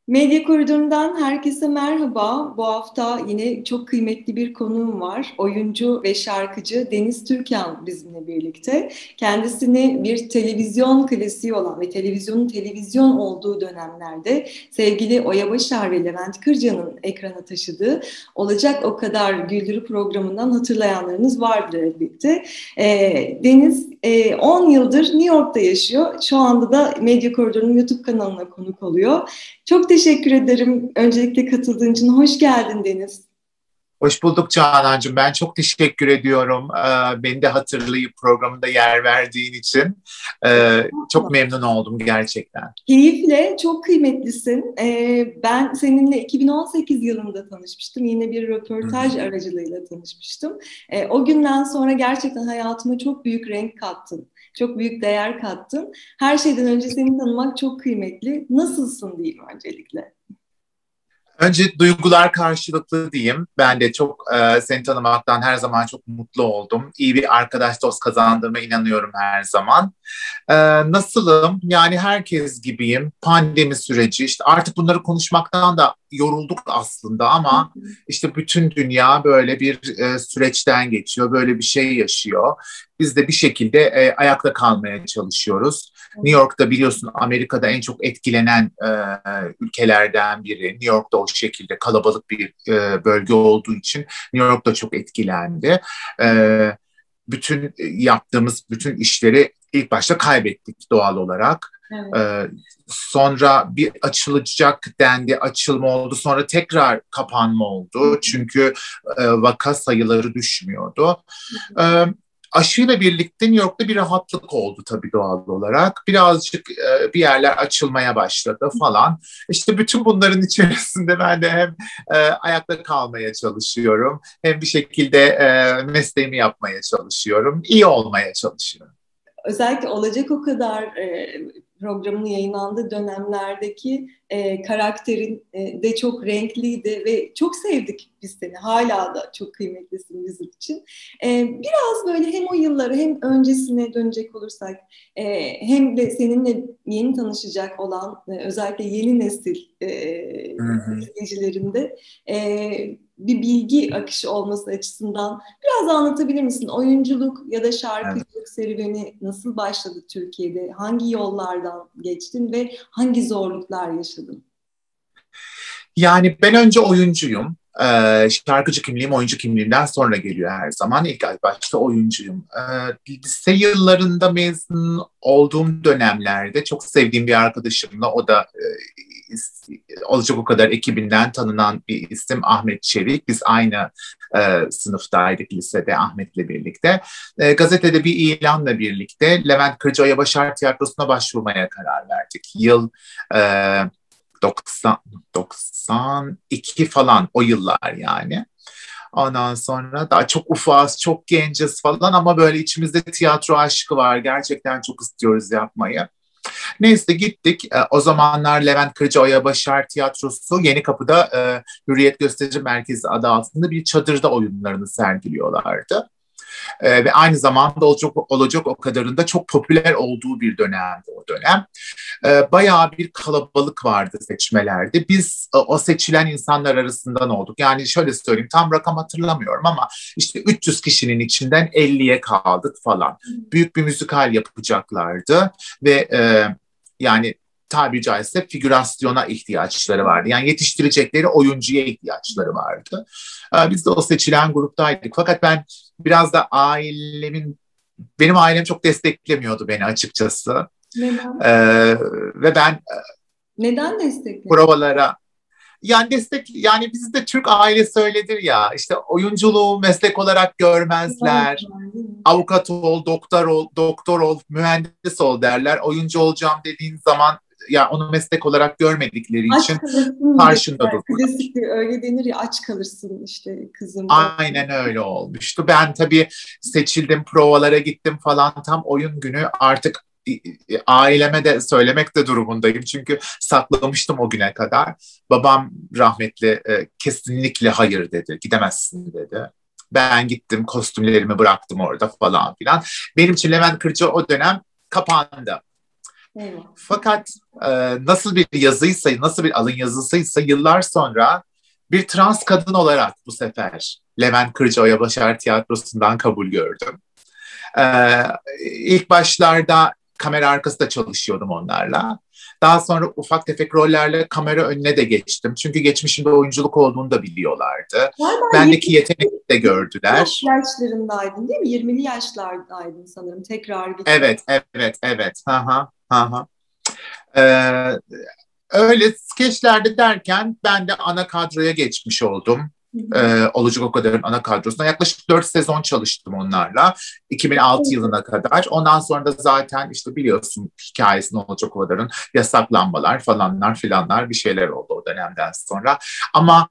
Medya Koridor'undan herkese merhaba. Bu hafta yine çok kıymetli bir konuğum var. Oyuncu ve şarkıcı Deniz Türkan bizimle birlikte. Kendisini bir televizyon klasiği olan ve televizyonun televizyon olduğu dönemlerde sevgili Oya Başar ve Levent Kırca'nın ekrana taşıdığı Olacak O Kadar Güldürü programından hatırlayanlarınız vardır elbette. Deniz 10 yıldır New York'ta yaşıyor. Şu anda da Medya Koridor'un YouTube kanalına konuk oluyor. Çok teşekkür ederim öncelikle katıldığın için. Hoş geldin Deniz. Hoş bulduk Canancığım. Ben çok teşekkür ediyorum. Beni de hatırlayıp programında yer verdiğin için. Çok memnun oldum gerçekten. Keyifle, çok kıymetlisin. Ben seninle 2018 yılında tanışmıştım. Yine bir Hı hı. röportaj aracılığıyla tanışmıştım. O günden sonra gerçekten hayatıma çok büyük renk kattın. Çok büyük değer kattın. Her şeyden önce seni tanımak çok kıymetli. Nasılsın diyeyim öncelikle. Önce duygular karşılıklı diyeyim. Ben de çok seni tanımaktan her zaman çok mutlu oldum. İyi bir arkadaş dost kazandığıma inanıyorum her zaman. E, Nasılım? Yani herkes gibiyim. Pandemi süreci işte artık bunları konuşmaktan da yorulduk aslında ama işte bütün dünya böyle bir süreçten geçiyor. Böyle bir şey yaşıyor. Biz de bir şekilde ayakta kalmaya çalışıyoruz. New York'ta biliyorsun Amerika'da en çok etkilenen ülkelerden biri. New York'ta o şekilde kalabalık bir bölge olduğu için New York'ta çok etkilendi. Bütün yaptığımız bütün işleri ilk başta kaybettik doğal olarak. Evet. Sonra bir açılacak dendi, açılma oldu. Sonra tekrar kapanma oldu. Çünkü vaka sayıları düşmüyordu. E, Aşıyla birlikte New York'ta bir rahatlık oldu tabii doğal olarak. Birazcık bir yerler açılmaya başladı falan. İşte bütün bunların içerisinde ben de hem ayakta kalmaya çalışıyorum, hem bir şekilde mesleğimi yapmaya çalışıyorum, iyi olmaya çalışıyorum. Özellikle Olacak O Kadar programının yayınlandığı dönemlerdeki karakterin de çok renkliydi ve çok sevdik biz seni. Hala da çok kıymetlisin bizim için. Biraz böyle hem o yıllara hem öncesine dönecek olursak hem de seninle yeni tanışacak olan özellikle yeni nesil Hı hı. izleyicilerinde bir bilgi akışı olması açısından biraz anlatabilir misin? Oyunculuk ya da Evet. şarkıcılık serüveni nasıl başladı Türkiye'de? Hangi yollardan geçtin ve hangi zorluklar yaşadın? Yani ben önce oyuncuyum. Şarkıcı kimliğim oyuncu kimliğimden sonra geliyor her zaman. İlk başta oyuncuyum. Lise yıllarında mezun olduğum dönemlerde çok sevdiğim bir arkadaşımla, o da Olacak O Kadar ekibinden tanınan bir isim, Ahmet Çevik. Biz aynı sınıftaydık lisede Ahmet'le birlikte. Gazetede bir ilanla birlikte Levent Kırca'ya Başar Tiyatrosu'na başvurmaya karar verdik. Yıl e, 90, 92 falan, o yıllar yani. Ondan sonra daha çok ufağız, çok genciz falan ama böyle içimizde tiyatro aşkı var. Gerçekten çok istiyoruz yapmayı. Neyse gittik. O zamanlar Levent Kırcı Oya Başar Tiyatrosu Yenikapı'da Hürriyet Gösteri Merkezi adı altında bir çadırda oyunlarını sergiliyorlardı. Ve aynı zamanda olacak o kadarın da çok popüler olduğu bir dönemdi o dönem. Bayağı bir kalabalık vardı seçmelerde. Biz o seçilen insanlar arasından olduk. Yani şöyle söyleyeyim, tam rakam hatırlamıyorum ama işte 300 kişinin içinden 50'ye kaldık falan. Büyük bir müzikal yapacaklardı ve yani tabiri caizse figürasyona ihtiyaçları vardı. Yani yetiştirecekleri oyuncuya ihtiyaçları vardı. Biz de o seçilen gruptaydık. Fakat ben biraz da benim ailem çok desteklemiyordu beni açıkçası. Neden? Ve ben Neden desteklemiyorsun? provalara, yani destek, yani bizde Türk ailesi öyledir ya, işte oyunculuğu meslek olarak görmezler. Avukat ol, doktor ol, mühendis ol derler. Oyuncu olacağım dediğin zaman ya onu meslek olarak görmedikleri Aç için kalırsın karşında dediler. dururlar. Klasik öyle denir ya, aç kalırsın işte kızım. Aynen öyle olmuştu. Ben tabii seçildim, provalara gittim falan, tam oyun günü artık aileme de söylemek de durumundayım. Çünkü saklamıştım o güne kadar. Babam rahmetli kesinlikle hayır dedi, gidemezsin dedi. Ben gittim, kostümlerimi bıraktım orada falan filan. Benim için Levent Kırcı o dönem kapandı. Eyvah. Fakat nasıl bir yazıysa, nasıl bir alın yazısıysa yıllar sonra bir trans kadın olarak bu sefer Levent Kırcaoya Başar Tiyatrosu'ndan kabul gördüm. Ee, ilk başlarda kamera arkasında çalışıyordum onlarla. Daha sonra ufak tefek rollerle kamera önüne de geçtim. Çünkü geçmişimde oyunculuk olduğunu da biliyorlardı. Galiba Bendeki yeteneği de gördüler. yaşlarındaydın değil mi? 20'li yaşlardaydın sanırım. Tekrar gittin. Evet. Ha. Ee, öyle skeçlerde derken ben de ana kadroya geçmiş oldum. Olacak o kadarın ana kadrosuna. Yaklaşık 4 sezon çalıştım onlarla. 2006 yılına kadar. Ondan sonra da zaten işte biliyorsun hikayesini olacak o kadarın yasaklanmalar falanlar filanlar bir şeyler oldu o dönemden sonra. Ama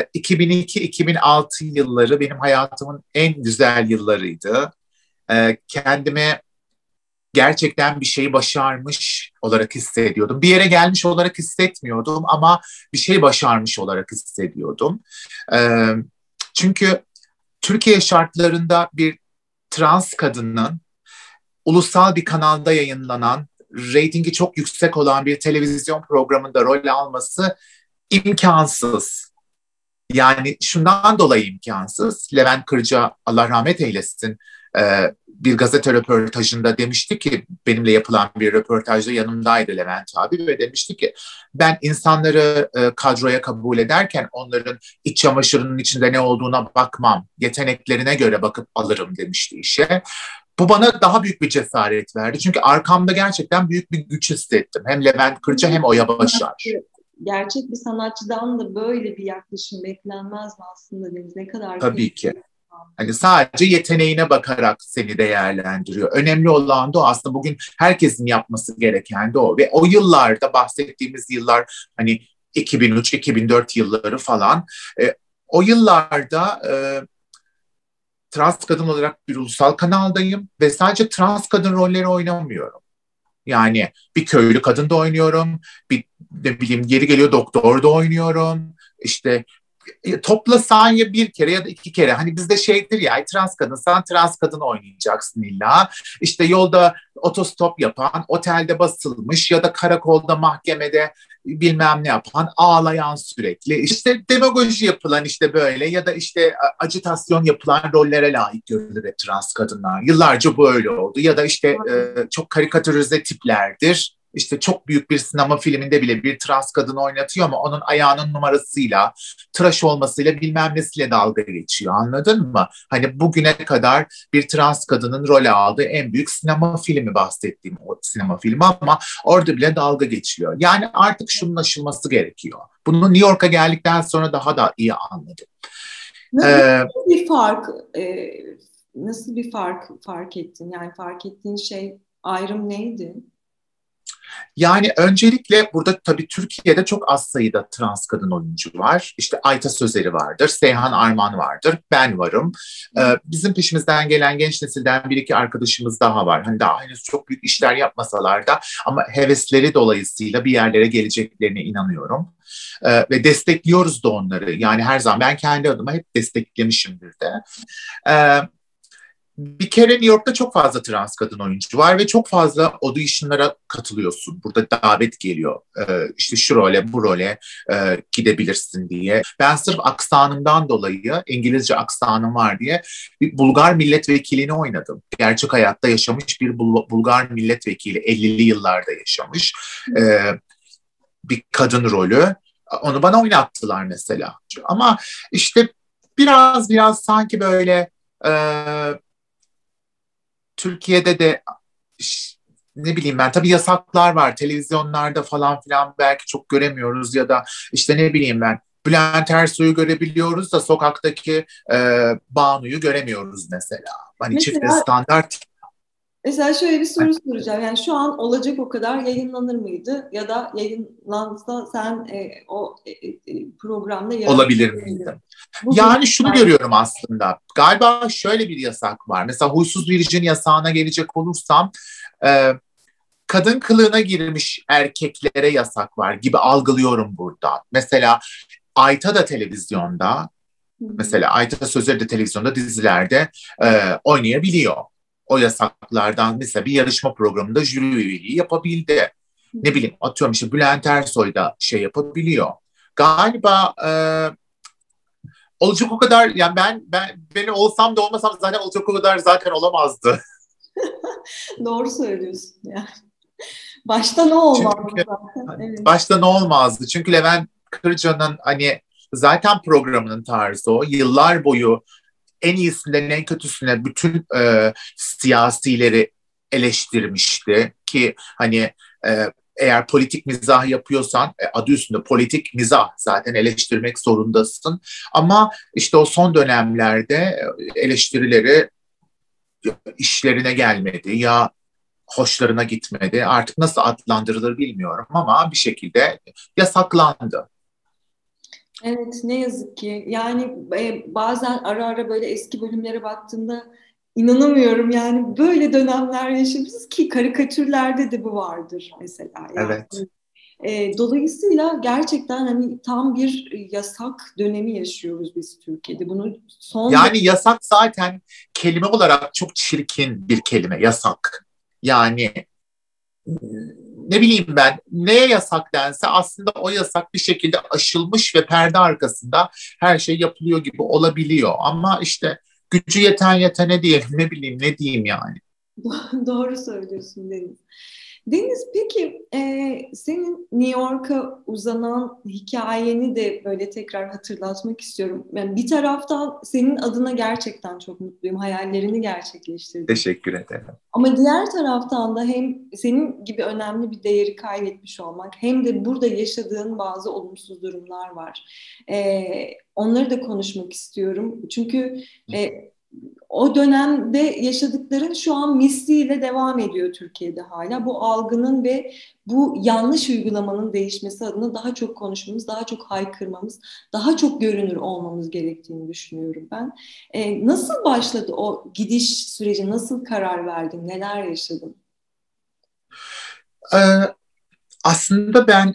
2002-2006 yılları benim hayatımın en güzel yıllarıydı. Kendimi gerçekten bir şeyi başarmış olarak hissediyordum. Bir yere gelmiş olarak hissetmiyordum ama bir şey başarmış olarak hissediyordum. Ee, çünkü Türkiye şartlarında bir trans kadının ulusal bir kanalda yayınlanan, reytingi çok yüksek olan bir televizyon programında rol alması imkansız. Yani şundan dolayı imkansız. Levent Kırca, Allah rahmet eylesin, bir gazete röportajında demişti ki, benimle yapılan bir röportajda yanımdaydı Levent abi ve demişti ki ben insanları kadroya kabul ederken onların iç çamaşırının içinde ne olduğuna bakmam, yeteneklerine göre bakıp alırım demişti işe. Bu bana daha büyük bir cesaret verdi. Çünkü arkamda gerçekten büyük bir güç hissettim. Hem Levent Kırca hem Oya Başar. Gerçek bir sanatçıdan da böyle bir yaklaşım beklenmez mi aslında Deniz? Ne kadar Tabii ki. Hani sadece yeteneğine bakarak seni değerlendiriyor. Önemli olan da o. Aslında bugün herkesin yapması gereken de o. Ve o yıllarda, bahsettiğimiz yıllar hani 2003-2004 yılları falan. O yıllarda trans kadın olarak bir ulusal kanaldayım ve sadece trans kadın rolleri oynamıyorum. Yani bir köylü kadın da oynuyorum, bir ne bileyim yeri geliyor doktor da oynuyorum. İşte toplasan ya bir kere ya da iki kere. Hani bizde şeydir ya, trans kadınsan trans kadın oynayacaksın illa. İşte yolda otostop yapan, otelde basılmış ya da karakolda, mahkemede bilmem ne yapan, ağlayan sürekli. İşte demagoji yapılan işte böyle ya da işte ajitasyon yapılan rollere layık görülür hep trans kadınlar. Yıllarca bu öyle oldu. Ya da işte çok karikatürize tiplerdir. İşte çok büyük bir sinema filminde bile bir trans kadın oynatıyor ama onun ayağının numarasıyla, tıraş olmasıyla bilmem nesiyle dalga geçiyor, anladın mı? Hani bugüne kadar bir trans kadının rol aldığı en büyük sinema filmi, bahsettiğim o sinema filmi, ama orada bile dalga geçiliyor. Yani artık şunun aşılması gerekiyor. Bunu New York'a geldikten sonra daha da iyi anladım. Nasıl bir fark nasıl bir fark ettin? Yani fark ettiğin şey, ayrım neydi? Yani öncelikle burada tabii Türkiye'de çok az sayıda trans kadın oyuncu var. İşte Ayta Sözeri vardır, Seyhan Arman vardır, ben varım. Bizim peşimizden gelen genç nesilden bir iki arkadaşımız daha var. Hani daha henüz çok büyük işler yapmasalar da ama hevesleri dolayısıyla bir yerlere geleceklerine inanıyorum. Ve destekliyoruz da onları. Yani her zaman ben kendi adıma hep desteklemişimdir de. Bir kere New York'ta çok fazla trans kadın oyuncu var ve çok fazla auditionlara katılıyorsun. Burada davet geliyor. İşte şu role, bu role gidebilirsin diye. Ben sırf aksanımdan dolayı, İngilizce aksanım var diye bir Bulgar milletvekilini oynadım. Gerçek hayatta yaşamış bir Bulgar milletvekili, 50'li yıllarda yaşamış bir kadın rolü. Onu bana oynattılar mesela. Ama işte biraz sanki böyle Türkiye'de de ne bileyim ben, tabii yasaklar var televizyonlarda falan filan, belki çok göremiyoruz ya da işte ne bileyim ben, Bülent Ersoy'u görebiliyoruz da sokaktaki Banu'yu göremiyoruz mesela. Hani çifte standart. Mesela şöyle bir soru soracağım. Yani şu an olacak o kadar yayınlanır mıydı? Ya da yayınlansa sen o programda Olabilir miydi? Yani şunu görüyorum aslında. Galiba şöyle bir yasak var. Mesela Huysuz Virgin yasağına gelecek olursam kadın kılığına girmiş erkeklere yasak var gibi algılıyorum burada. Mesela Ayta da televizyonda, mesela Ayta Sözleri de televizyonda, dizilerde oynayabiliyor. O yasaklardan mesela bir yarışma programında jüri üyeliği yapabildi. Ne bileyim, atıyorum işte Bülent Ersoy da şey yapabiliyor. Galiba olacak o kadar, yani beni olsam da olmasam zaten olacak o kadar zaten olamazdı. Doğru söylüyorsun yani. Başta ne olmazdı Çünkü zaten. Evet. başta ne olmazdı? Çünkü Levent Kırca'nın hani zaten programının tarzı o. Yıllar boyu en iyisinden en kötüsüne bütün siyasileri eleştirmişti ki hani eğer politik mizah yapıyorsan adı üstünde politik mizah, zaten eleştirmek zorundasın. Ama işte o son dönemlerde eleştirileri işlerine gelmedi ya hoşlarına gitmedi. Artık nasıl adlandırılır bilmiyorum ama bir şekilde yasaklandı. Evet, ne yazık ki. Yani bazen ara ara böyle eski bölümlere baktığımda inanamıyorum. Yani böyle dönemler yaşamışız ki karikatürlerde de bu vardır mesela. Evet. Yani dolayısıyla gerçekten hani tam bir yasak dönemi yaşıyoruz biz Türkiye'de. Bunu son Yani yasak zaten kelime olarak çok çirkin bir kelime, yasak. Yani ne bileyim ben, neye yasak dense aslında o yasak bir şekilde aşılmış ve perde arkasında her şey yapılıyor gibi olabiliyor. Ama işte gücü yeten yetene diyelim, ne bileyim ne diyeyim yani. Doğru söylüyorsun Deniz. Deniz, peki senin New York'a uzanan hikayeni de böyle tekrar hatırlatmak istiyorum. Yani bir taraftan senin adına gerçekten çok mutluyum. Hayallerini gerçekleştirdin. Teşekkür ederim. Ama diğer taraftan da hem senin gibi önemli bir değeri kaybetmiş olmak hem de burada yaşadığın bazı olumsuz durumlar var. Onları da konuşmak istiyorum. Çünkü o dönemde yaşadıkların şu an misliyle devam ediyor Türkiye'de hala. Bu algının ve bu yanlış uygulamanın değişmesi adına daha çok konuşmamız, daha çok haykırmamız, daha çok görünür olmamız gerektiğini düşünüyorum ben. Nasıl başladı o gidiş süreci? Nasıl karar verdin? Neler yaşadın? Ee, Aslında ben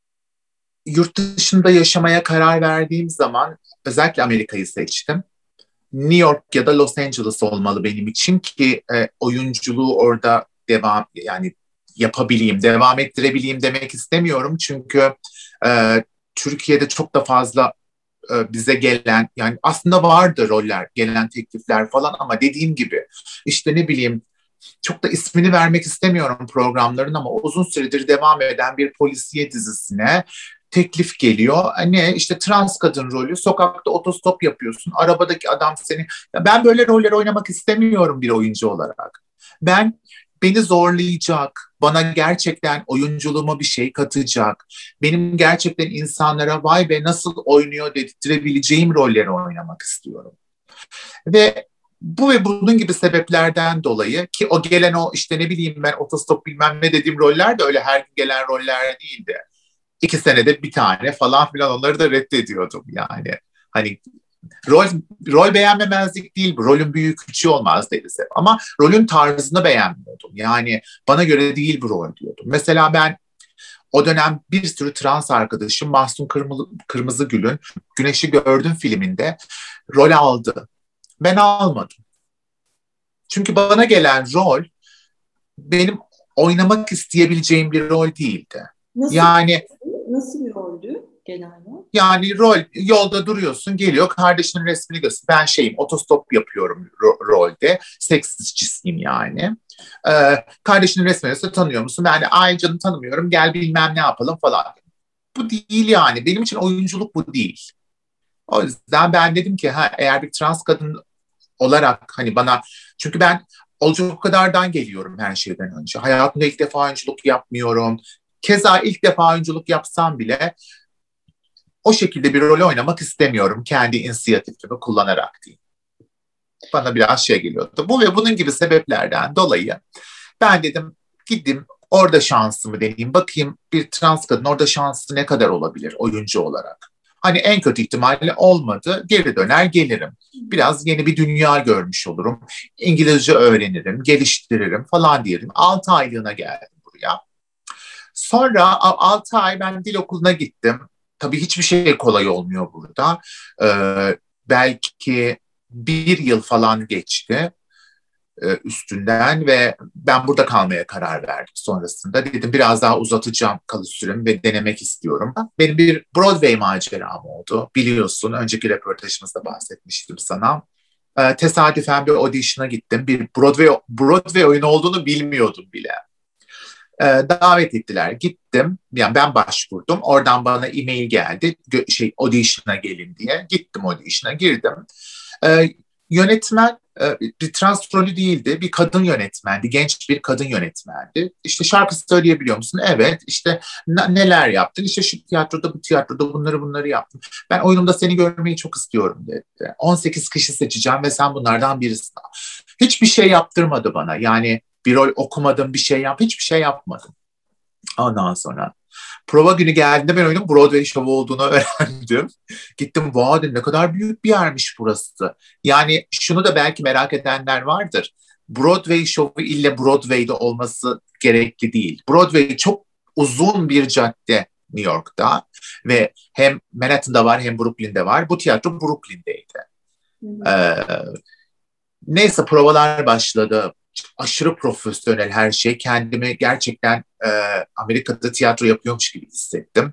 yurt dışında yaşamaya karar verdiğim zaman özellikle Amerika'yı seçtim. New York ya da Los Angeles olmalı benim için ki oyunculuğu orada yani yapabileyim, devam ettirebileyim demek istemiyorum. Çünkü e, Türkiye'de çok da fazla bize gelen, yani aslında vardı roller, gelen teklifler falan ama dediğim gibi işte ne bileyim, çok da ismini vermek istemiyorum programların ama uzun süredir devam eden bir polisiye dizisine teklif geliyor. Ne işte trans kadın rolü, sokakta otostop yapıyorsun, arabadaki adam seni... Ya ben böyle roller oynamak istemiyorum bir oyuncu olarak. Ben beni zorlayacak, bana gerçekten oyunculuğuma bir şey katacak, benim gerçekten insanlara vay be nasıl oynuyor dedirtebileceğim rolleri oynamak istiyorum. Ve bu ve bunun gibi sebeplerden dolayı ki o gelen o işte ne bileyim ben otostop bilmem ne dediğim roller de öyle her gün gelen roller değildi. 2 senede bir tane falan filan, onları da reddediyordum yani. Hani rol, rol beğenmemezlik değil bu. Rolün büyüğü küçüğü olmaz deriz hep. Ama rolün tarzını beğenmiyordum. Yani bana göre değil bu rol diyordum. Mesela ben o dönem bir sürü trans arkadaşım Mahsun Kırmızıgül'ün Güneşi Gördüm filminde rol aldı. Ben almadım. Çünkü bana gelen rol benim oynamak isteyebileceğim bir rol değildi. Nasıl Yani nasıl bir roldü genelde? yani rol, yolda duruyorsun, geliyor kardeşinin resmini göster. Ben şeyim, otostop yapıyorum rolde. Seksistçisiyim yani. Kardeşinin resmini göster, tanıyor musun? Ben de ay canım tanımıyorum, gel bilmem ne yapalım falan. Bu değil yani. Benim için oyunculuk bu değil. O yüzden ben dedim ki ha, eğer bir trans kadın olarak hani bana, çünkü ben olacak o kadardan geliyorum her şeyden önce. Hayatımda ilk defa oyunculuk yapmıyorum. Keza ilk defa oyunculuk yapsam bile o şekilde bir rol oynamak istemiyorum. Kendi inisiyatifimi kullanarak değil. Bana biraz şey geliyordu. Bu ve bunun gibi sebeplerden dolayı ben dedim gideyim orada şansımı deneyeyim. Bakayım bir trans kadın orada şansı ne kadar olabilir oyuncu olarak. Hani en kötü ihtimalle olmadı. Geri döner gelirim. Biraz yeni bir dünya görmüş olurum. İngilizce öğrenirim, geliştiririm falan diyelim. 6 aylığına geldim buraya. Sonra 6 ay ben dil okuluna gittim. Tabii hiçbir şey kolay olmuyor burada. Belki bir yıl falan geçti. üstünden ve ben burada kalmaya karar verdim sonrasında. Dedim biraz daha uzatacağım kalış süremi ve denemek istiyorum. Benim bir Broadway maceram oldu. Biliyorsun, önceki röportajımızda bahsetmiştim sana. Tesadüfen bir audition'a gittim. Bir Broadway oyunu olduğunu bilmiyordum bile. Davet ettiler. Gittim. Yani ben başvurdum. Oradan bana e-mail geldi. Audition'a gelin diye. Gittim, audition'a girdim. Yönetmen bir trans rolü değildi. Bir kadın yönetmendi. Genç bir kadın yönetmendi. İşte şarkı söyleyebiliyor musun? Evet. İşte neler yaptın? İşte şu tiyatroda, bu tiyatroda bunları yaptım. Ben oyunumda seni görmeyi çok istiyorum dedi. 18 kişi seçeceğim ve sen bunlardan birisin. Hiçbir şey yaptırmadı bana. Yani bir rol okumadım, bir şey hiçbir şey yapmadım. Ondan sonra prova günü geldiğinde ben oyunun Broadway şovu olduğunu öğrendim. Gittim, vay dedim, ne kadar büyük bir yermiş burası. Yani şunu da belki merak edenler vardır. Broadway şovu ille Broadway'de olması gerekli değil. Broadway çok uzun bir cadde New York'ta ve hem Manhattan'da var hem Brooklyn'de var. Bu tiyatro Brooklyn'deydi. Ee, Neyse provalar başladı. Aşırı profesyonel her şey. Kendimi gerçekten Amerika'da tiyatro yapıyormuş gibi hissettim.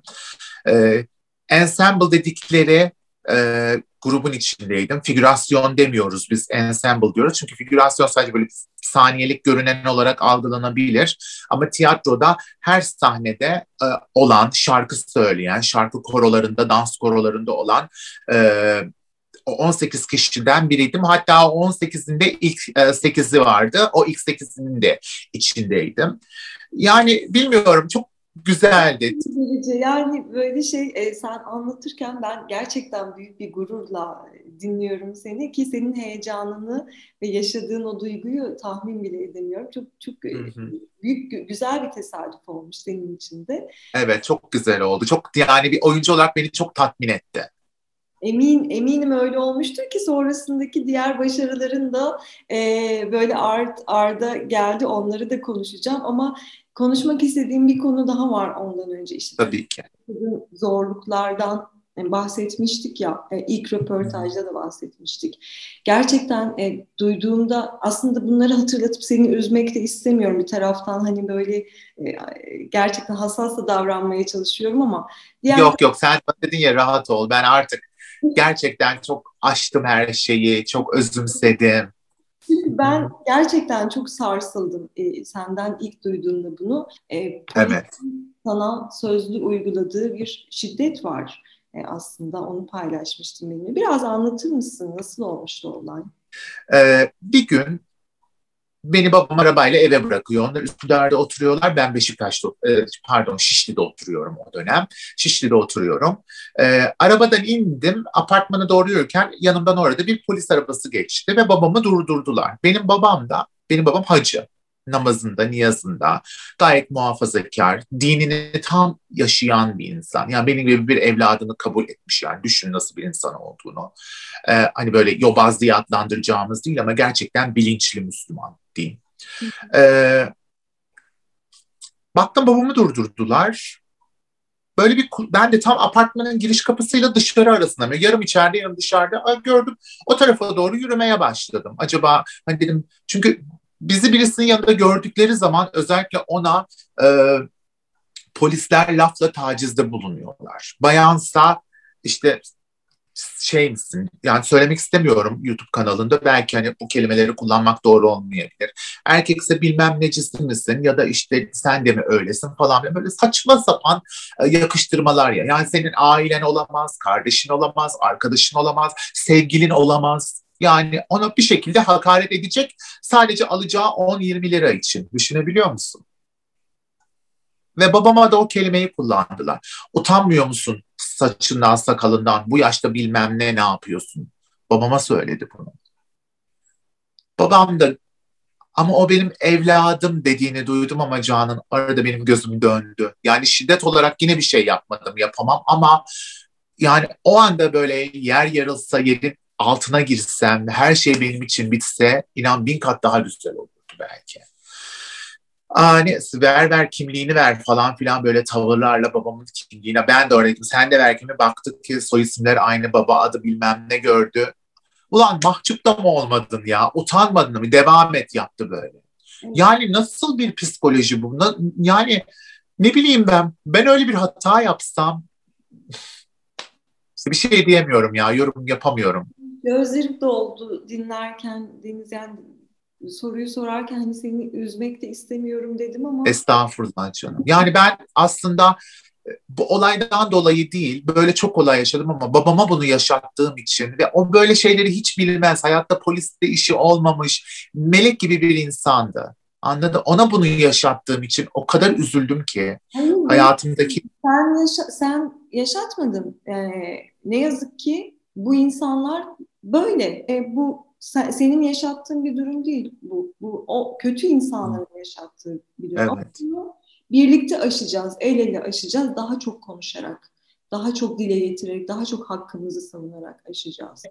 Ensemble dedikleri grubun içindeydim. Figürasyon demiyoruz biz, ensemble diyoruz. Çünkü figürasyon sadece böyle saniyelik görünen olarak algılanabilir. Ama tiyatroda her sahnede olan, şarkı söyleyen, şarkı korolarında, dans korolarında olan o 18 kişiden biriydim. Hatta 18'inde ilk 8'i vardı. O ilk 8'inin de içindeydim. Yani bilmiyorum, çok güzeldi. Yani böyle sen anlatırken ben gerçekten büyük bir gururla dinliyorum seni ki senin heyecanını ve yaşadığın o duyguyu tahmin bile edemiyorum. Çok büyük, güzel bir tesadüf olmuş senin için de. Evet, çok güzel oldu. Çok, yani bir oyuncu olarak beni çok tatmin etti. Eminim öyle olmuştur ki sonrasındaki diğer başarıların da böyle arda geldi, onları da konuşacağım ama konuşmak istediğim bir konu daha var ondan önce. İşte Tabii ki. zorluklardan bahsetmiştik ya, ilk röportajda da bahsetmiştik. Gerçekten duyduğumda aslında bunları hatırlatıp seni üzmek de istemiyorum bir taraftan, hani böyle gerçekten hassas da davranmaya çalışıyorum ama Yok sen dedin ya, rahat ol, ben artık gerçekten çok aştım her şeyi, çok özümsedim. çünkü ben gerçekten çok sarsıldım senden ilk duyduğumda bunu. Evet. Polisin sana sözlü uyguladığı bir şiddet var aslında, onu paylaşmıştım benimle. Biraz anlatır mısın? Nasıl olmuştu olay? Bir gün beni babam arabayla eve bırakıyor. Onlar Üsküdar'da oturuyorlar. Ben Beşiktaş'ta, Şişli'de oturuyorum o dönem. Şişli'de oturuyorum. Arabadan indim. Apartmana doğru yürürken yanımdan orada bir polis arabası geçti ve babamı durdurdular. Benim babam hacı. Namazında, niyazında, gayet muhafazakar, dinini tam yaşayan bir insan. Yani benim gibi bir evladını kabul etmiş, yani düşün nasıl bir insan olduğunu. Hani böyle yobaz diye adlandıracağımız değil ama gerçekten bilinçli Müslüman diyeyim. Baktım babamı durdurdular. Böyle ben de tam apartmanın giriş kapısıyla dışarı arasında, yarım içeride yarım dışarıda gördüm. O tarafa doğru yürümeye başladım. Acaba hani dedim, çünkü bizi birisinin yanında gördükleri zaman özellikle ona polisler lafla tacizde bulunuyorlar. Bayansa işte şey misin? Yani söylemek istemiyorum YouTube kanalında. Belki hani bu kelimeleri kullanmak doğru olmayabilir. Erkekse bilmem necisi misin ya da işte sen de mi öylesin falan. Böyle saçma sapan yakıştırmalar ya. Yani senin ailen olamaz, kardeşin olamaz, arkadaşın olamaz, sevgilin olamaz. Yani ona bir şekilde hakaret edecek, sadece alacağı 10-20 lira için. Düşünebiliyor musun? Ve babama da o kelimeyi kullandılar. Utanmıyor musun saçından, sakalından? Bu yaşta bilmem ne yapıyorsun? Babama söyledi bunu. Babam da, ama o benim evladım dediğini duydum ama Can'ın, arada benim gözüm döndü. Yani şiddet olarak yine bir şey yapmadım, yapamam ama yani o anda böyle yer yarılsa, yerin altına girsem, her şey benim için bitse, inan 1000 kat daha güzel olurdu belki. Hani ver kimliğini ver falan filan, böyle tavırlarla babamın kimliğine, ben de oradaydım, sen de ver kimliğini, baktık ki soy isimler aynı, baba adı bilmem ne gördü. Ulan mahcup da mı olmadın ya? Utanmadın mı? Devam et yaptı böyle. Yani nasıl bir psikoloji bu? Yani ne bileyim ben öyle bir hata yapsam işte bir şey diyemiyorum ya, yorum yapamıyorum. Gözlerim doldu dinlerken Deniz, yani soruyu sorarken hani seni üzmek de istemiyorum dedim ama Estağfurullah canım. Yani ben aslında bu olaydan dolayı değil, böyle çok olay yaşadım ama babama bunu yaşattığım için ve o böyle şeyleri hiç bilmez, hayatta poliste işi olmamış, melek gibi bir insandı. Anladın? Ona bunu yaşattığım için o kadar üzüldüm ki hayır değil, hayatımdaki. sen yaşatmadın. Ne yazık ki bu insanlar böyle. Senin yaşattığın bir durum değil bu. Bu o kötü insanların yaşattığı bir durum. Ama Evet. bunu birlikte aşacağız, el ele aşacağız. Daha çok konuşarak, daha çok dile getirerek, daha çok hakkımızı savunarak aşacağız.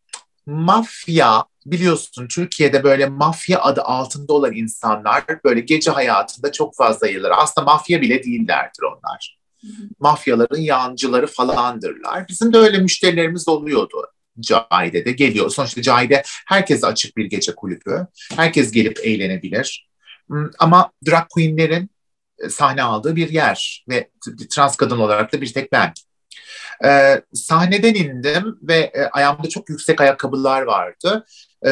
Mafya, biliyorsun Türkiye'de böyle mafya adı altında olan insanlar böyle gece hayatında çok fazla yayılır. Aslında mafya bile değillerdir onlar. Hı hı. Mafyaların yancıları falandırlar. Bizim de öyle müşterilerimiz oluyordu. Cahide'de geliyor. Sonuçta Cahide herkese açık bir gece kulübü. Herkes gelip eğlenebilir. Ama drag queenlerin sahne aldığı bir yer ve trans kadın olarak da bir tek ben. Sahneden indim ve ayağımda çok yüksek ayakkabılar vardı.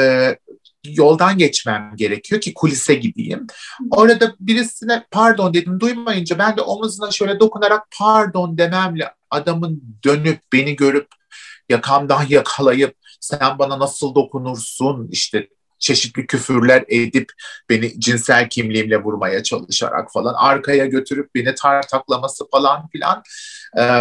Yoldan geçmem gerekiyor ki kulise gideyim. Orada birisine pardon dedim, duymayınca ben de omuzuna şöyle dokunarak pardon dememle adamın dönüp beni görüp yakamdan yakalayıp sen bana nasıl dokunursun işte çeşitli küfürler edip beni cinsel kimliğimle vurmaya çalışarak falan arkaya götürüp beni tartaklaması falan filan. Ee,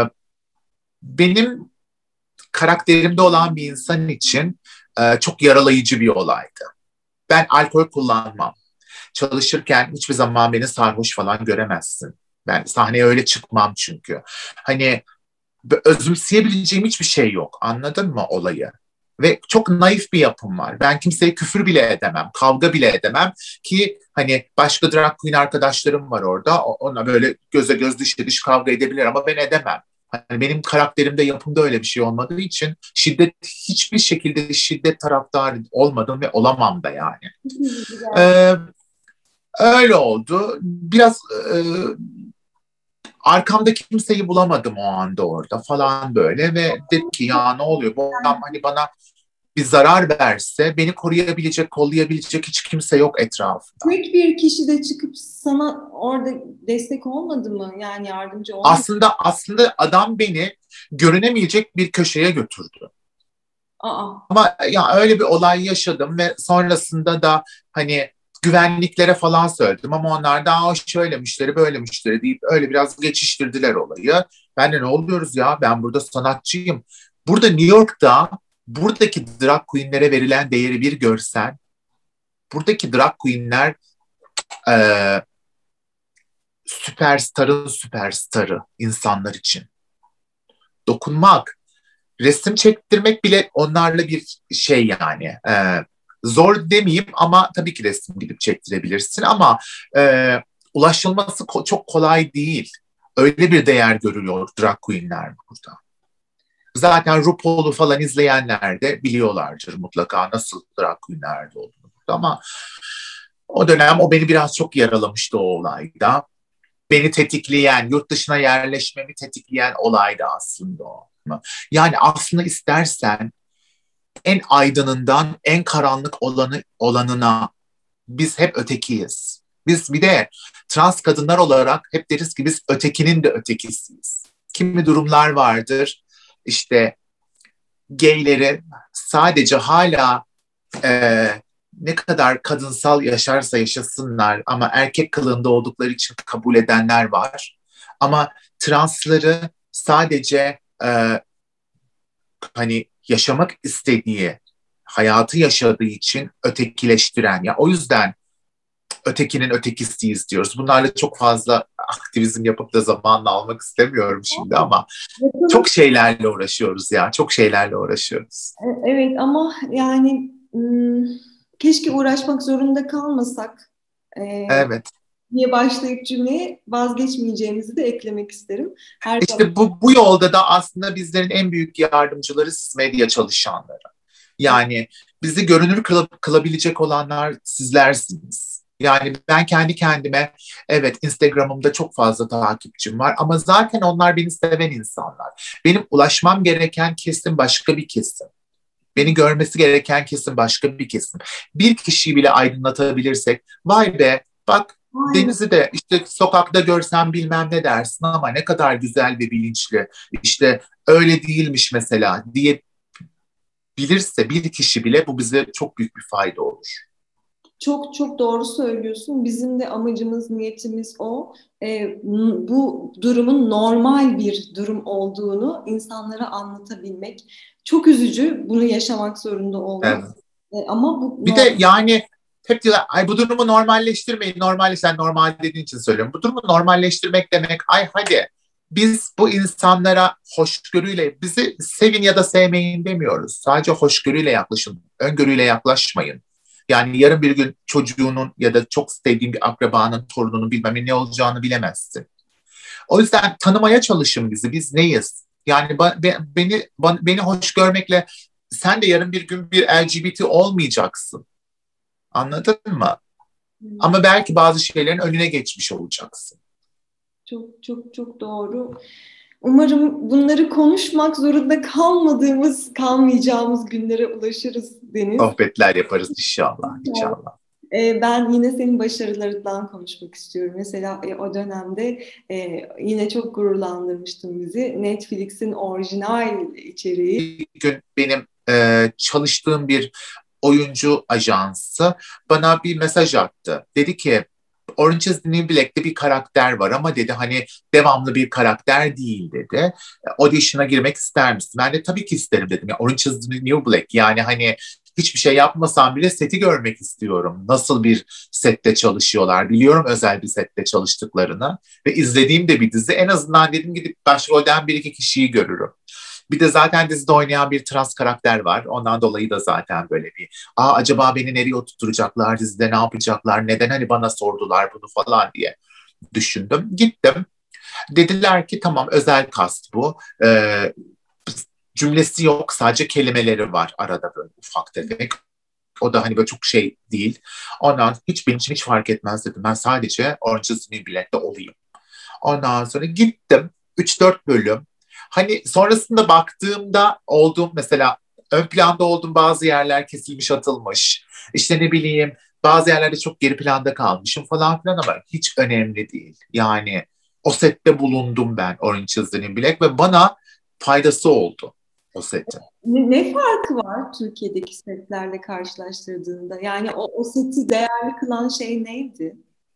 Benim karakterimde olan bir insan için çok yaralayıcı bir olaydı. Ben alkol kullanmam. Çalışırken hiçbir zaman beni sarhoş falan göremezsin. Ben sahneye öyle çıkmam çünkü. Hani özümseyebileceğim hiçbir şey yok. Anladın mı olayı? Ve çok naif bir yapım var. Ben kimseye küfür bile edemem, kavga bile edemem ki hani başka drag queen arkadaşlarım var orada. Ona böyle göze göz dişe diş kavga edebilir ama ben edemem. Hani benim karakterimde, yapımda öyle bir şey olmadığı için hiçbir şekilde şiddet taraftarı olmadım ve olamam da yani. Ee, Öyle oldu. Biraz arkamda kimseyi bulamadım o anda orada falan böyle ve dedim ki ya ne oluyor bu adam hani bana bir zarar verse beni koruyabilecek, kollayabilecek hiç kimse yok etrafında. Tek bir kişi de çıkıp sana orada destek olmadı mı? Yani yardımcı olmadı mı? Aslında adam beni görünemeyecek bir köşeye götürdü. Aa. Ama ya öyle bir olay yaşadım ve sonrasında da hani güvenliklere falan söyledim ama onlar da şöyle müşteri böyle müşteri deyip öyle biraz geçiştirdiler olayı. Ben de ne oluyoruz ya, ben burada sanatçıyım. Burada New York'ta buradaki drag queenlere verilen değeri bir görsen, buradaki drag queenler e, süperstarın süperstarı insanlar için. Dokunmak, resim çektirmek bile onlarla bir şey yani. Zor demeyeyim ama tabii ki resim gidip çektirebilirsin ama ulaşılması çok kolay değil. Öyle bir değer görülüyor drag queenler burada. Zaten RuPaul'u falan izleyenler de biliyorlardır mutlaka nasıl drag queenlerde olduğunu. Ama o dönem o beni biraz çok yaralamıştı o olayda. Beni tetikleyen, yurt dışına yerleşmemi tetikleyen olaydı aslında o. Yani aslında istersen en aydınından en karanlık olanına biz hep ötekiyiz. Biz bir de trans kadınlar olarak hep deriz ki biz ötekinin de ötekisiyiz. Kimi durumlar vardır işte gayleri sadece hala e, ne kadar kadınsal yaşarsa yaşasınlar ama erkek kılığında oldukları için kabul edenler var. Ama transları sadece hani yaşamak istediği, hayatı yaşadığı için ötekileştiren. Ya o yüzden ötekinin ötekisiyiz diyoruz. Bunlarla çok fazla aktivizm yapıp da zamanla almak istemiyorum şimdi ama çok şeylerle uğraşıyoruz ya. Çok şeylerle uğraşıyoruz. Evet ama yani keşke uğraşmak zorunda kalmasak Evet. diye başlayıp cümleye vazgeçmeyeceğimizi de eklemek isterim. Her zaman İşte bu yolda da aslında bizlerin en büyük yardımcıları siz medya çalışanları. Yani bizi görünür kılabilecek olanlar sizlersiniz. Yani ben kendi kendime, evet, Instagram'ımda çok fazla takipçim var ama zaten onlar beni seven insanlar. Benim ulaşmam gereken kesim başka bir kesim. Beni görmesi gereken kesim başka bir kesim. Bir kişiyi bile aydınlatabilirsek, vay be, bak Aynen. Deniz'i de işte sokakta görsen bilmem ne dersin ama ne kadar güzel ve bilinçli. İşte öyle değilmiş mesela diye bilirse bir kişi bile, bu bize çok büyük bir fayda olur. Çok çok doğru söylüyorsun. Bizim de amacımız, niyetimiz o. Bu durumun normal bir durum olduğunu insanlara anlatabilmek. Çok üzücü bunu yaşamak zorunda olmak. Evet. Ama bu Bir de yani hep diyorlar, ay bu durumu normalleştirmeyin. Sen normal dediğin için söylüyorum. Bu durumu normalleştirmek demek, ay hadi biz bu insanlara hoşgörüyle, bizi sevin ya da sevmeyin demiyoruz. Sadece hoşgörüyle yaklaşın, öngörüyle yaklaşmayın. Yani yarın bir gün çocuğunun ya da çok sevdiğin bir akrabanın, torununun bilmem ne olacağını bilemezsin. O yüzden tanımaya çalışın bizi. Biz neyiz? Yani beni hoş görmekle sen de yarın bir gün bir LGBT olmayacaksın. Anladın mı? Ama belki bazı şeylerin önüne geçmiş olacaksın. çok çok çok doğru. Umarım bunları konuşmak zorunda kalmayacağımız günlere ulaşırız Deniz. Sohbetler yaparız inşallah, inşallah. Ben yine senin başarılarından konuşmak istiyorum. Mesela o dönemde yine çok gururlandırmıştın bizi. Netflix'in orijinal içeriği. Bir gün benim çalıştığım bir oyuncu ajansı bana bir mesaj attı. Dedi ki Orange is the New Black'te bir karakter var ama dedi hani devamlı bir karakter değil dedi. Audition'a girmek ister misin? Ben de tabii ki isterim dedim. Ya, Orange is the New Black, yani hani hiçbir şey yapmasam bile seti görmek istiyorum. Nasıl bir sette çalışıyorlar. Biliyorum özel bir sette çalıştıklarını ve izlediğim de bir dizi. En azından dedim gidip başrolden bir iki kişiyi görürüm. Bir de zaten dizide oynayan bir trans karakter var. Ondan dolayı da zaten böyle bir, acaba beni nereye oturtacaklar dizide, ne yapacaklar, neden hani bana sordular bunu falan diye düşündüm. Gittim. Dediler ki tamam, özel kast bu. Cümlesi yok, sadece kelimeleri var arada böyle ufak tefek. O da hani böyle çok şey değil. Ondan hiç benim için hiç fark etmez dedim. Ben sadece Orange is the New Black'te olayım. Ondan sonra gittim. 3-4 bölüm. Hani sonrasında baktığımda olduğum, mesela ön planda olduğum bazı yerler kesilmiş, atılmış. İşte ne bileyim, bazı yerlerde çok geri planda kalmışım falan filan ama hiç önemli değil. Yani o sette bulundum ben, Orange is the New Black, ve bana faydası oldu o setin. Ne farkı var Türkiye'deki setlerle karşılaştırdığında? Yani o seti değerli kılan şey neydi?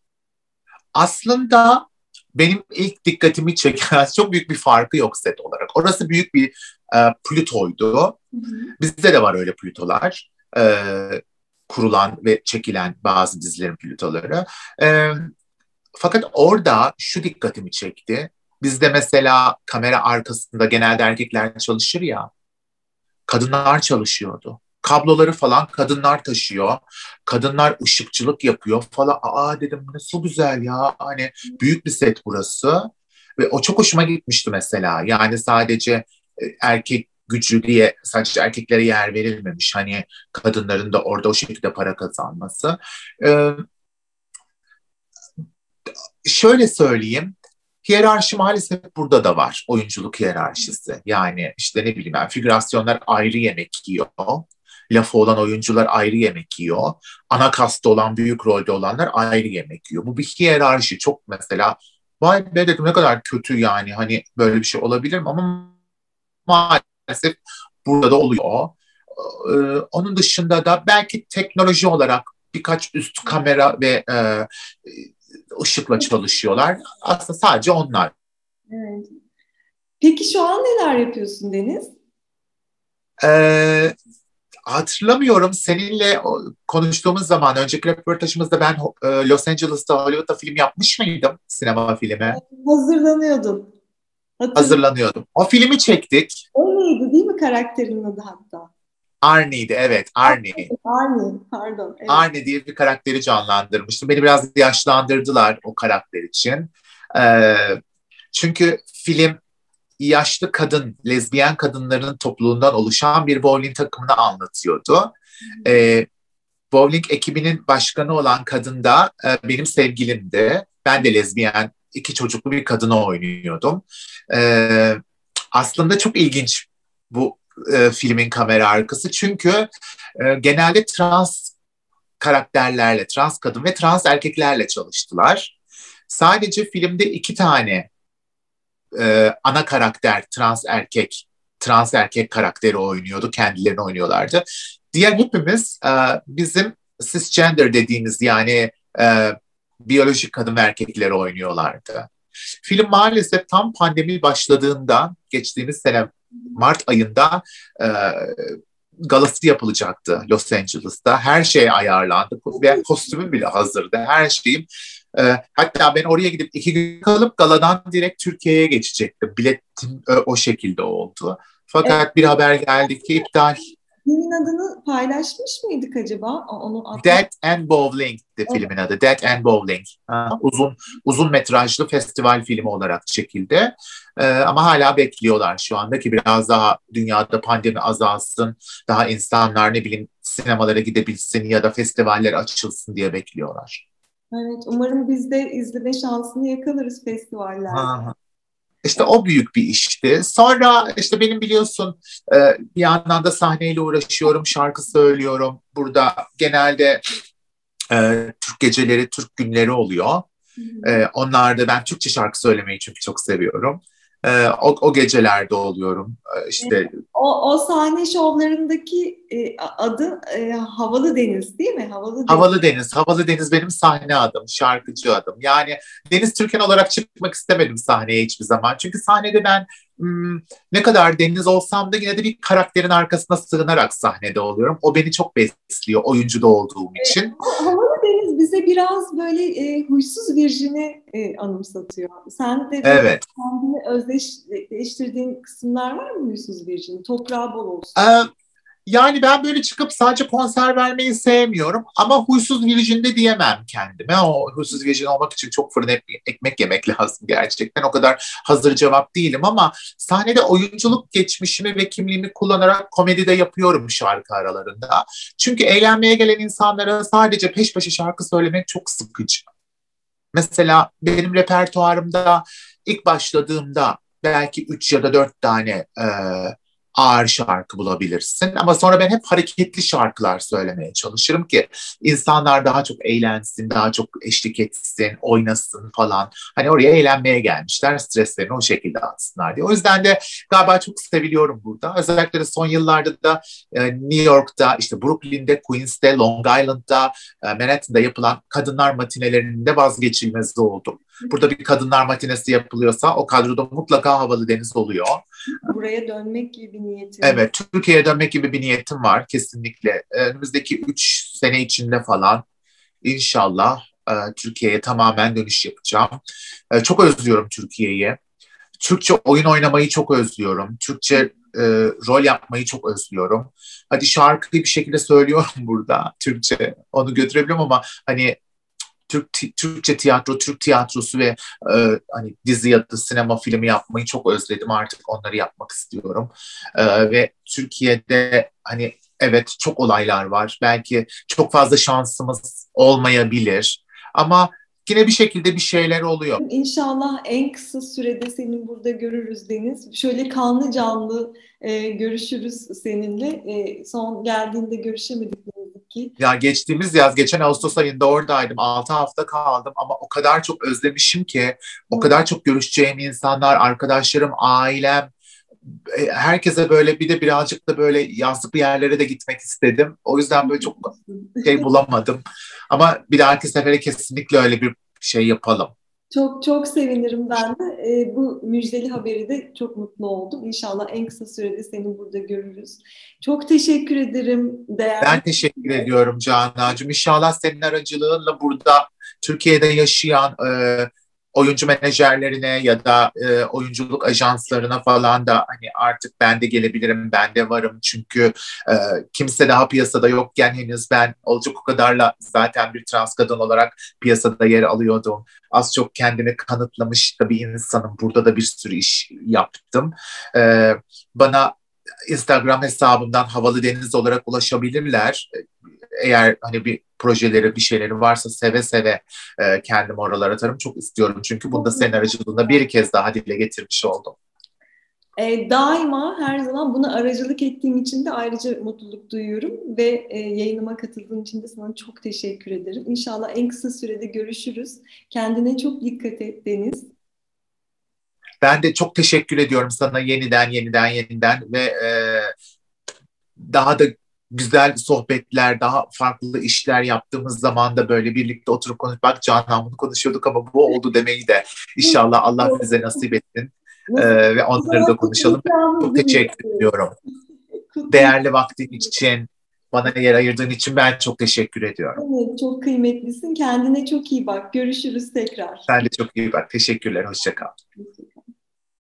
Aslında benim ilk dikkatimi çeken çok büyük bir farkı yok set olarak. Orası büyük bir Plüto'ydu. Hı hı. Bizde de var öyle Plütolar. Kurulan ve çekilen bazı dizilerin Plütoları. E, Fakat orada şu dikkatimi çekti. Bizde mesela kamera arkasında genelde erkekler çalışır ya, kadınlar çalışıyordu. Kabloları falan kadınlar taşıyor. Kadınlar ışıkçılık yapıyor falan. Dedim nasıl güzel ya. Hani büyük bir set burası. Ve o çok hoşuma gitmişti mesela. Yani sadece erkek gücü diye sadece erkeklere yer verilmemiş. Hani kadınların da orada o şekilde para kazanması. Ee, Şöyle söyleyeyim. Hiyerarşi maalesef burada da var. Oyunculuk hiyerarşisi. Yani işte ne bileyim ben, figürasyonlar ayrı yemek yiyor. Lafı olan oyuncular ayrı yemek yiyor. Ana kasta olan, büyük rolde olanlar ayrı yemek yiyor. Bu bir hiyerarşi. Çok mesela, vay be dedim, ne kadar kötü yani. Hani böyle bir şey olabilir mi? Ama maalesef burada da oluyor. Onun dışında da belki teknoloji olarak birkaç üst kamera ve ışıkla çalışıyorlar. Aslında sadece onlar. Evet. Peki şu an neler yapıyorsun Deniz? Ee, Hatırlamıyorum, seninle konuştuğumuz zaman önceki röportajımızda ben Los Angeles'ta, Hollywood'da film yapmış mıydım? Sinema filmi. Hazırlanıyordun. Hatırlıyorum. Hazırlanıyordum. O filmi çektik. O neydi değil mi karakterinin adı hatta? Arnie'di, evet, Arnie. Arnie, pardon. Evet. Arnie diye bir karakteri canlandırmıştım. Beni biraz yaşlandırdılar o karakter için. Ee, Çünkü film yaşlı kadın, lezbiyen kadınların topluluğundan oluşan bir bowling takımını anlatıyordu. E, Bowling ekibinin başkanı olan kadın da benim sevgilimdi. Ben de lezbiyen, iki çocuklu bir kadını oynuyordum. E, Aslında çok ilginç bu filmin kamera arkası. Çünkü genelde trans karakterlerle, trans kadın ve trans erkeklerle çalıştılar. Sadece filmde iki tane ana karakter trans erkek karakteri oynuyordu, kendilerini oynuyorlardı. Diğer hepimiz bizim cisgender dediğimiz yani biyolojik kadın ve erkekleri oynuyorlardı. Film maalesef tam pandemi başladığında, geçtiğimiz sene Mart ayında galası yapılacaktı Los Angeles'ta. Her şey ayarlandı. Ve kostümüm bile hazırdı. Her şeyim. Hatta ben oraya gidip 2 gün kalıp galadan direkt Türkiye'ye geçecektim. Biletim o şekilde oldu. Fakat bir haber geldi ki iptal. Filmin adını paylaşmış mıydık acaba? Onu Dead and Bowling'di filmin adı. Dead and Bowling. Uzun metrajlı festival filmi olarak çekildi. Ama hala bekliyorlar şu anda ki biraz daha dünyada pandemi azalsın, daha insanlar ne bileyim sinemalara gidebilsin ya da festivaller açılsın diye bekliyorlar. Evet, umarım biz de izleme şansını yakalarız festivallerde. İşte o büyük bir işti. Sonra işte benim biliyorsun bir yandan da sahneyle uğraşıyorum, şarkı söylüyorum. Burada genelde Türk geceleri, Türk günleri oluyor. Onlarda ben Türkçe şarkı söylemeyi çünkü çok seviyorum. O gecelerde oluyorum. İşte o sahne şovlarındaki adı Havalı Deniz değil mi? Havalı Deniz. Havalı Deniz benim sahne adım, şarkıcı adım. Yani Deniz Türkan olarak çıkmak istemedim sahneye hiçbir zaman. Çünkü sahnede ben ne kadar Deniz olsam da yine de bir karakterin arkasına sığınarak sahnede oluyorum. O beni çok besliyor oyuncuda olduğum için. Havalı Deniz bize biraz böyle huysuz Virjin'i anımsatıyor. Sen de Evet. kendini özdeşleştirdiğin kısımlar var mı huysuz Virjin? Toprağı bol olsun. Yani ben böyle çıkıp sadece konser vermeyi sevmiyorum ama huysuz virjin de diyemem kendime. O huysuz virjin olmak için çok fırın ekmek yemek lazım gerçekten. O kadar hazır cevap değilim ama sahnede oyunculuk geçmişimi ve kimliğimi kullanarak komedi de yapıyorum şarkı aralarında. Çünkü eğlenmeye gelen insanlara sadece peş peşe şarkı söylemek çok sıkıcı. Mesela benim repertuarımda ilk başladığımda belki 3 ya da 4 tane ağır şarkı bulabilirsin. Ama sonra ben hep hareketli şarkılar söylemeye çalışırım ki insanlar daha çok eğlensin, daha çok eşlik etsin, oynasın falan. Hani oraya eğlenmeye gelmişler, streslerini o şekilde atsınlar diye. O yüzden de galiba çok seviliyorum burada. Özellikle de son yıllarda da New York'ta, işte Brooklyn'de, Queens'te, Long Island'da, Manhattan'da yapılan kadınlar matinelerinin de vazgeçilmezi oldum. Burada bir kadınlar matinesi yapılıyorsa o kadroda mutlaka Havalı Deniz oluyor. Buraya dönmek gibi bir niyetim. Evet, Türkiye'ye dönmek gibi bir niyetim var kesinlikle. Önümüzdeki 3 sene içinde falan inşallah Türkiye'ye tamamen dönüş yapacağım. Çok özlüyorum Türkiye'yi. Türkçe oyun oynamayı çok özlüyorum. Türkçe rol yapmayı çok özlüyorum. Hadi şarkıyı bir şekilde söylüyorum burada Türkçe. Onu götürebiliyorum ama hani Türkçe tiyatro, Türk tiyatrosu ve hani dizi ya da sinema filmi yapmayı çok özledim. Artık onları yapmak istiyorum. Ve Türkiye'de hani evet çok olaylar var. Belki çok fazla şansımız olmayabilir. Ama yine bir şekilde bir şeyler oluyor. İnşallah en kısa sürede seni burada görürüz Deniz. Şöyle kanlı canlı görüşürüz seninle. Son geldiğinde görüşemedik ki. Ya geçtiğimiz yaz, geçen Ağustos ayında oradaydım. 6 hafta kaldım ama o kadar çok özlemişim ki, o kadar çok görüşeceğim insanlar, arkadaşlarım, ailem, herkese böyle bir de birazcık da böyle yazlık bir yerlere de gitmek istedim. O yüzden böyle çok şey bulamadım. Ama bir dahaki sefere kesinlikle öyle bir şey yapalım. Çok çok sevinirim ben de. Bu müjdeli haberi de çok mutlu oldum. İnşallah en kısa sürede seni burada görürüz. Çok teşekkür ederim. Ben teşekkür ediyorum Canan'cığım. İnşallah senin aracılığınla burada Türkiye'de yaşayan oyuncu menajerlerine ya da oyunculuk ajanslarına falan da hani artık ben de gelebilirim, ben de varım. Çünkü kimse daha piyasada yokken henüz ben Olacak O Kadar'la zaten bir trans kadın olarak piyasada yer alıyordum. Az çok kendimi kanıtlamış da bir insanım. Burada da bir sürü iş yaptım. Bana Instagram hesabımdan Havalı Deniz olarak ulaşabilirler. Eğer hani bir projeleri, bir şeyleri varsa seve seve kendim oralara atarım. Çok istiyorum çünkü bunu da senin aracılığında bir kez daha dile getirmiş oldum. Daima her zaman buna aracılık ettiğim için de ayrıca mutluluk duyuyorum ve yayınıma katıldığın için de sana çok teşekkür ederim. İnşallah en kısa sürede görüşürüz. Kendine çok dikkat et Deniz. Ben de çok teşekkür ediyorum sana yeniden ve daha da güzel sohbetler, daha farklı işler yaptığımız zaman da böyle birlikte oturup konuşup bak Canan bunu konuşuyorduk ama bu oldu demeyi de inşallah Allah bize nasip etsin. Nasıl? Ve O onları zaman da konuşalım. Çok teşekkür ediyorum. kutlayalım. Değerli vaktin için, bana yer ayırdığın için ben çok teşekkür ediyorum. Evet, çok kıymetlisin. Kendine çok iyi bak. Görüşürüz tekrar. Sen de çok iyi bak. Teşekkürler. Hoşça kal.